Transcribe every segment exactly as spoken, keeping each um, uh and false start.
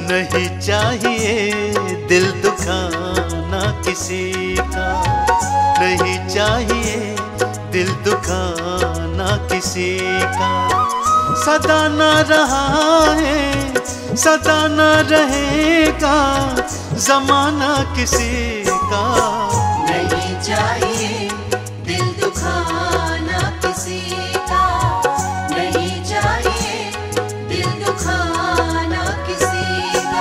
नहीं चाहिए दिल दुखाना किसी का, नहीं चाहिए दिल दुखाना किसी का। सदा न रहा है सदा न रहेगा ज़माना किसी का। नहीं चाहिए दिल दुखाना किसी का, नहीं चाहिए दिल दुखाना किसी का।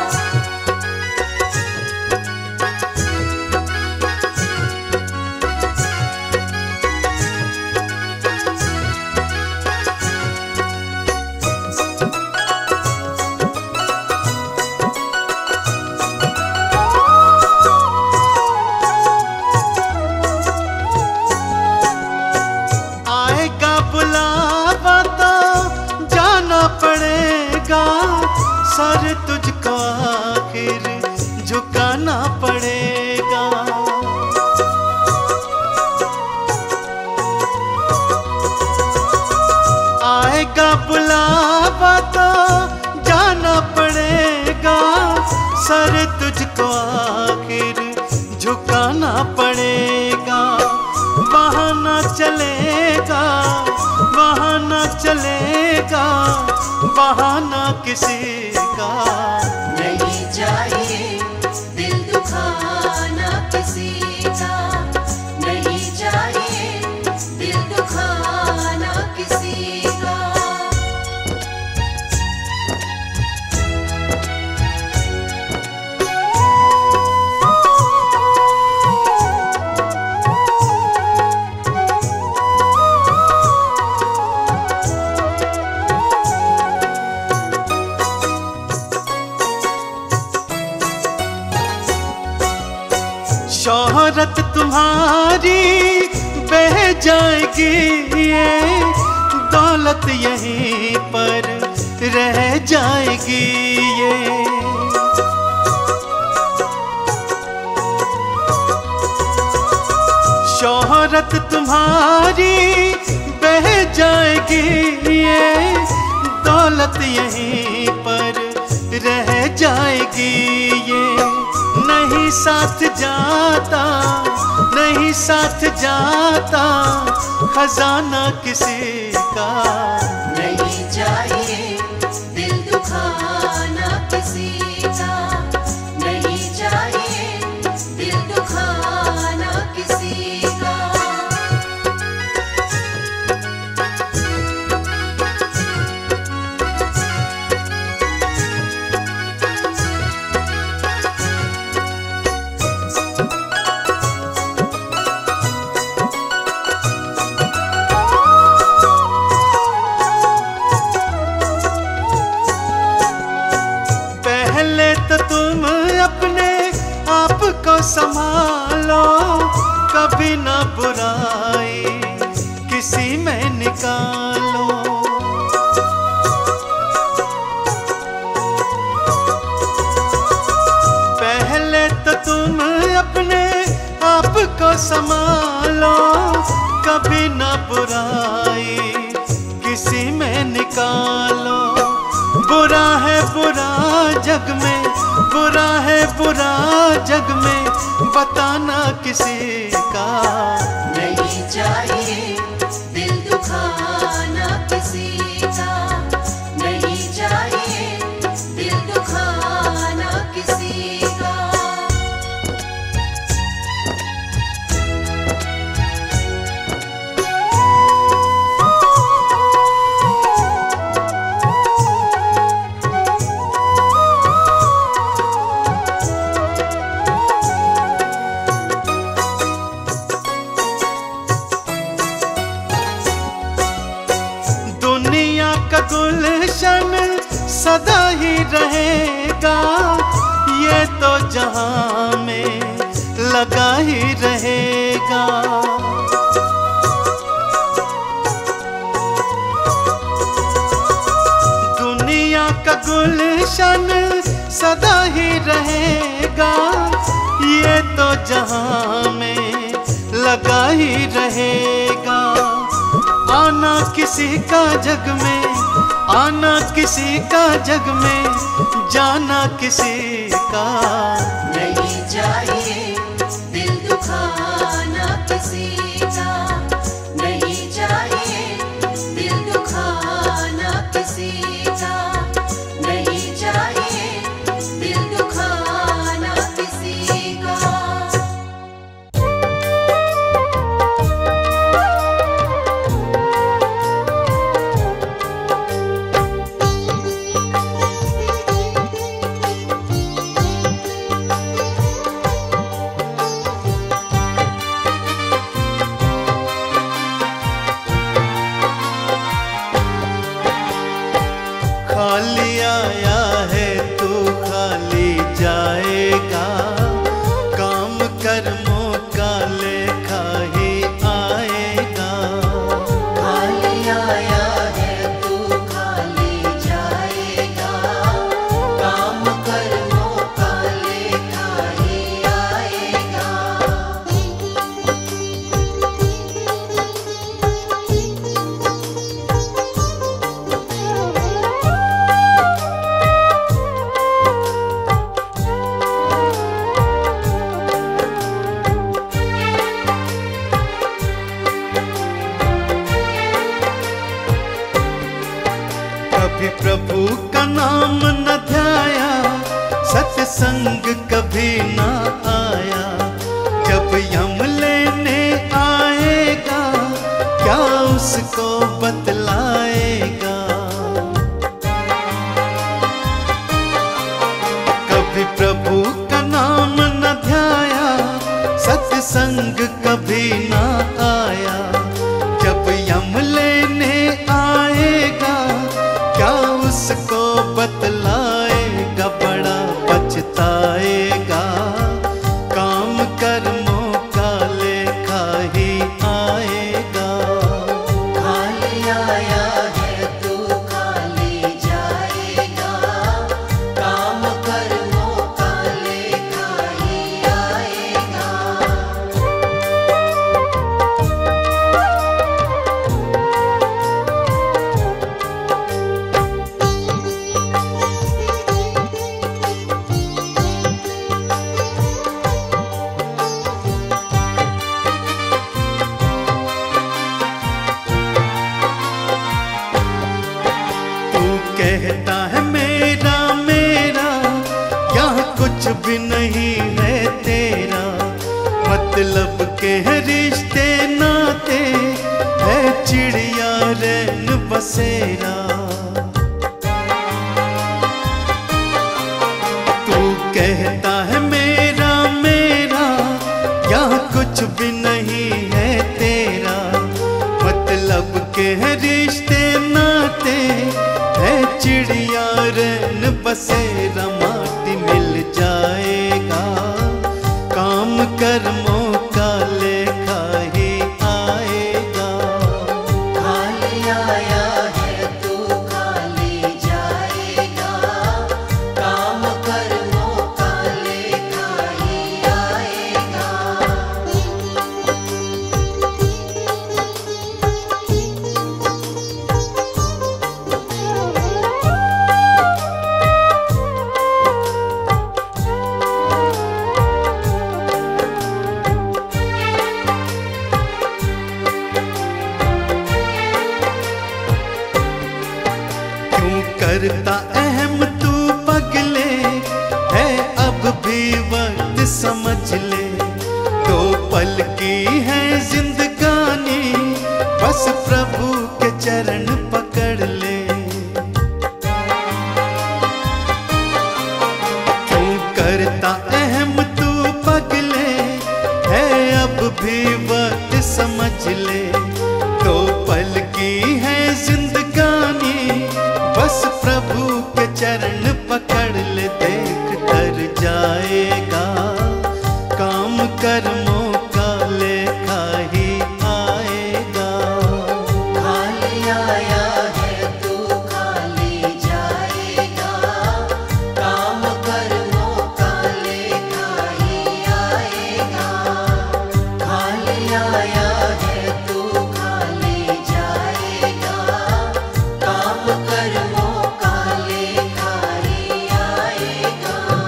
सर तुझको आखिर झुकाना पड़ेगा। आएगा बुलावा तो जाना पड़ेगा, सर तुझको आखिर झुकाना पड़ेगा। बहाना चलेगा बहाना चलेगा बहाना किसी का। नहीं चाहिए दिल दुखाना किसी का, नहीं चाहिए दिल दुखाना किसी का। शोहरत तुम्हारी बह जाएगी, ये दौलत यहीं पर रह जाएगी। ये शोहरत तुम्हारी बह जाएगी, ये दौलत यहीं पर रह जाएगी। ये नहीं साथ जाता नहीं साथ जाता खजाना किसी का। नहीं चाहिए दिल दुखाना किसी का, नहीं चाहिए दिल दुखाना किसी का। संभालो कभी ना बुराई किसी में निकालो। पहले तो तुम अपने आप को संभालो, कभी ना बुराई किसी में निकालो। बुरा है बुरा जग में बुरा है बुरा जग में बताना किसी का। नहीं चाहिए दिल दुखाना किसी का, नहीं चाहिए दिल दुखाना किसी का। गुलशन सदा ही रहेगा, ये तो जहां में लगा ही रहेगा। दुनिया का गुलशन सदा ही रहेगा, ये तो जहां में लगा ही रहेगा। आना किसी का जग में आना किसी का जग में, जाना किसी का। नहीं चाहिए दिल दुखाना किसी का, नहीं चाहिए दिल दुखाना किसी का, नहीं चाहिए दिल दुखाना किसी का। खाली आया है तू खाली जाएगा, काम कर्मों का लेखा ही आएगा। खाली आया है तू खाली जाएगा, काम कर्मों का लेखा ही आएगा। कभी प्रभु का नाम न ध्याया, सत्संग कभी ना आया। जब यम लेने आएगा, क्या उसको बतलाएगा। कभी प्रभु का नाम न ध्याया, सत्संग कभी ना आया। जब यम लेने आएगा, क्या उसको बतलाएगा। बड़ा पछताएगा, काम कर्मों का लेखा ही आएगा। खाली आया है तू खाली जाएगा, काम कर्मों का लेखा ही आएगा। तू कहता है मेरा मेरा, यहाँ कुछ भी नहीं है तेरा। मतलब के है रिश्ते नाते, है चिड़िया रैन बसेरा। तू कहता है मेरा मेरा, यहाँ कुछ भी नहीं है तेरा। मतलब के है रिश्ते नाते, है चिड़िया रैन बसेरा। माटी मिल जाएगा, काम कर्मों का लेखा ही आएगा। खाली आया है तू खाली जाएगा, काम कर्मों का लेखा ही आएगा। क्यों करता अहम तू पगले, है अब भी वक्त समझ ले। दो पल की है जिंदगानी, बस प्रभु के चरण पकड़ ले। क्यों करता अहम तू पगले, है अब भी वक्त समझ ले। दो पल की है जिंदगानी, बस प्रभु के चरण पकड़ ले। देख कर जाएगा, काम कर्मों का लेखा ही आएगा। खाली आया है तू खाली जाएगा, काम कर्मों का लेखा ही आएगा। खाली आया